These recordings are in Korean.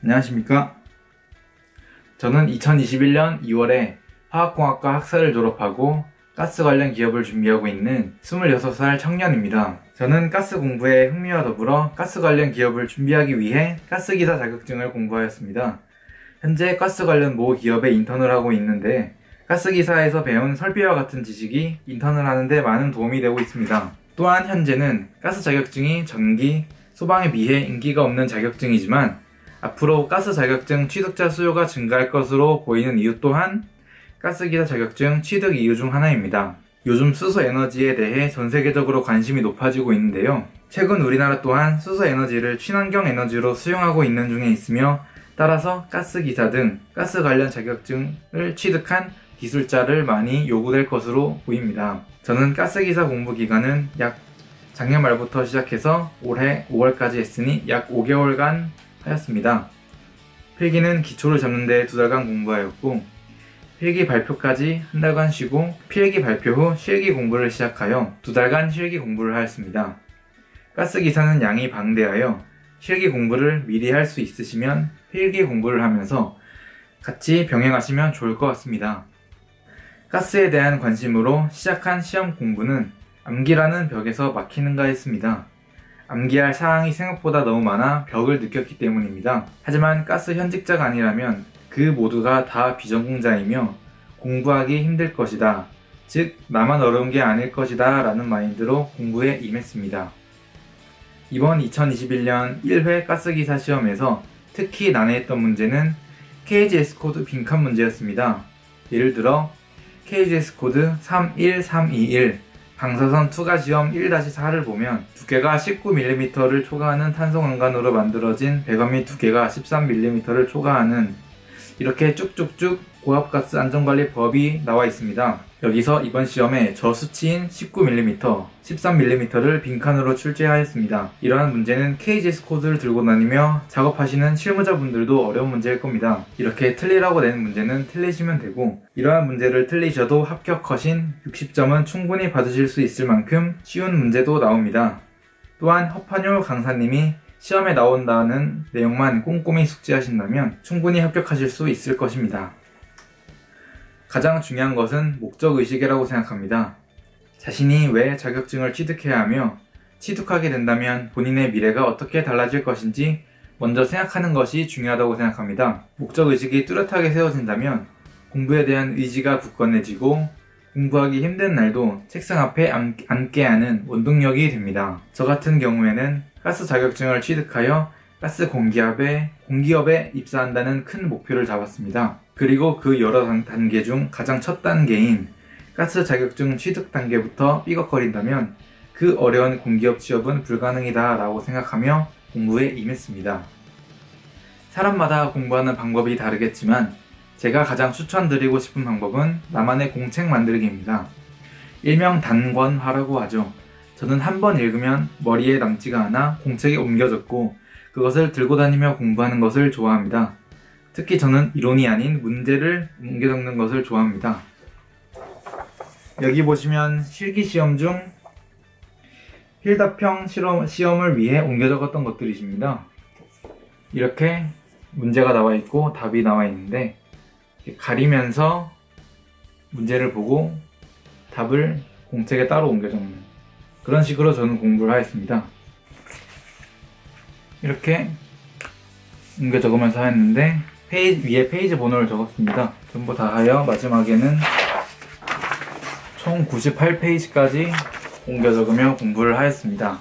안녕하십니까. 저는 2021년 2월에 화학공학과 학사를 졸업하고 가스 관련 기업을 준비하고 있는 26살 청년입니다. 저는 가스 공부에 흥미와 더불어 가스 관련 기업을 준비하기 위해 가스기사 자격증을 공부하였습니다. 현재 가스 관련 모 기업에 인턴을 하고 있는데 가스기사에서 배운 설비와 같은 지식이 인턴을 하는데 많은 도움이 되고 있습니다. 또한 현재는 가스 자격증이 전기, 소방에 비해 인기가 없는 자격증이지만 앞으로 가스 자격증 취득자 수요가 증가할 것으로 보이는 이유 또한 가스기사 자격증 취득 이유 중 하나입니다. 요즘 수소 에너지에 대해 전 세계적으로 관심이 높아지고 있는데요. 최근 우리나라 또한 수소 에너지를 친환경 에너지로 수용하고 있는 중에 있으며 따라서 가스기사 등 가스 관련 자격증을 취득한 기술자를 많이 요구될 것으로 보입니다. 저는 가스기사 공부 기간은 약 작년 말부터 시작해서 올해 5월까지 했으니 약 5개월간 하였습니다. 필기는 기초를 잡는 데 2달간 공부하였고 필기 발표까지 한 달간 쉬고 필기 발표 후 실기 공부를 시작하여 2달간 실기 공부를 하였습니다. 가스기사는 양이 방대하여 실기 공부를 미리 할 수 있으시면 필기 공부를 하면서 같이 병행하시면 좋을 것 같습니다. 가스에 대한 관심으로 시작한 시험 공부는 암기라는 벽에서 막히는가 했습니다. 암기할 사항이 생각보다 너무 많아 벽을 느꼈기 때문입니다. 하지만 가스 현직자가 아니라면 그 모두가 다 비전공자이며 공부하기 힘들 것이다. 즉 나만 어려운 게 아닐 것이다 라는 마인드로 공부에 임했습니다. 이번 2021년 1회 가스기사 시험에서 특히 난해했던 문제는 KGS 코드 빈칸 문제였습니다. 예를 들어 KGS 코드 31321 방사선 투과시험 1-4를 보면 두께가 19mm를 초과하는 탄소강간으로 만들어진 배관및 두께가 13mm를 초과하는 이렇게 쭉쭉쭉 고압가스 안전관리법이 나와 있습니다. 여기서 이번 시험에 저 수치인 19mm, 13mm를 빈칸으로 출제하였습니다. 이러한 문제는 KGS 코드를 들고 다니며 작업하시는 실무자분들도 어려운 문제일 겁니다. 이렇게 틀리라고 낸 문제는 틀리시면 되고 이러한 문제를 틀리셔도 합격 컷인 60점은 충분히 받으실 수 있을 만큼 쉬운 문제도 나옵니다. 또한 허판효 강사님이 시험에 나온다는 내용만 꼼꼼히 숙지하신다면 충분히 합격하실 수 있을 것입니다. 가장 중요한 것은 목적의식이라고 생각합니다. 자신이 왜 자격증을 취득해야 하며 취득하게 된다면 본인의 미래가 어떻게 달라질 것인지 먼저 생각하는 것이 중요하다고 생각합니다. 목적의식이 뚜렷하게 세워진다면 공부에 대한 의지가 굳건해지고 공부하기 힘든 날도 책상 앞에 앉게 하는 원동력이 됩니다. 저 같은 경우에는 가스 자격증을 취득하여 가스 공기업에 입사한다는 큰 목표를 잡았습니다. 그리고 그 여러 단계 중 가장 첫 단계인 가스 자격증 취득 단계부터 삐걱거린다면 그 어려운 공기업 취업은 불가능이다 라고 생각하며 공부에 임했습니다. 사람마다 공부하는 방법이 다르겠지만 제가 가장 추천드리고 싶은 방법은 나만의 공책 만들기입니다. 일명 단권화라고 하죠. 저는 한 번 읽으면 머리에 남지가 않아 공책에 옮겨졌고 그것을 들고 다니며 공부하는 것을 좋아합니다. 특히 저는 이론이 아닌 문제를 옮겨 적는 것을 좋아합니다. 여기 보시면 실기시험 중 필답형 시험을 위해 옮겨 적었던 것들이십니다. 이렇게 문제가 나와 있고 답이 나와 있는데 가리면서 문제를 보고 답을 공책에 따로 옮겨 적는 그런 식으로 저는 공부를 하였습니다. 이렇게 옮겨 적으면서 하였는데 위에 페이지 번호를 적었습니다. 전부 다 하여 마지막에는 총 98페이지까지 옮겨 적으며 공부를 하였습니다.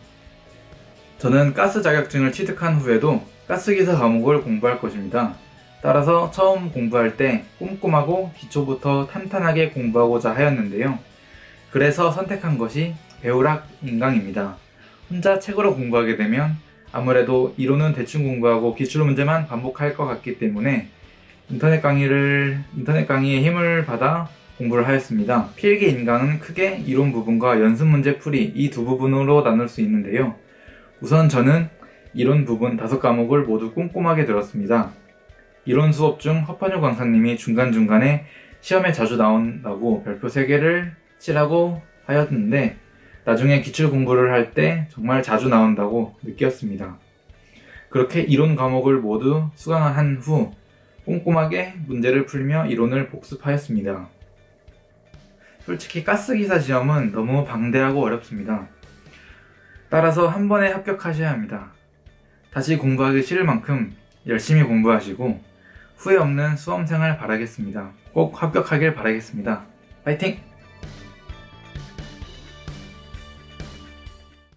저는 가스 자격증을 취득한 후에도 가스기사 과목을 공부할 것입니다. 따라서 처음 공부할 때 꼼꼼하고 기초부터 탄탄하게 공부하고자 하였는데요. 그래서 선택한 것이 배우락 인강입니다. 혼자 책으로 공부하게 되면 아무래도 이론은 대충 공부하고 기출문제만 반복할 것 같기 때문에 인터넷 강의에 힘을 받아 공부를 하였습니다. 필기 인강은 크게 이론 부분과 연습 문제 풀이 이 두 부분으로 나눌 수 있는데요. 우선 저는 이론 부분 5과목을 모두 꼼꼼하게 들었습니다. 이론 수업 중 허판효 강사님이 중간중간에 시험에 자주 나온다고 별표 3개를 치라고 하였는데 나중에 기출 공부를 할 때 정말 자주 나온다고 느꼈습니다. 그렇게 이론 과목을 모두 수강한 후 꼼꼼하게 문제를 풀며 이론을 복습하였습니다. 솔직히 가스기사 시험은 너무 방대하고 어렵습니다. 따라서 한 번에 합격하셔야 합니다. 다시 공부하기 싫을 만큼 열심히 공부하시고 후회 없는 수험생활 바라겠습니다. 꼭 합격하길 바라겠습니다. 파이팅!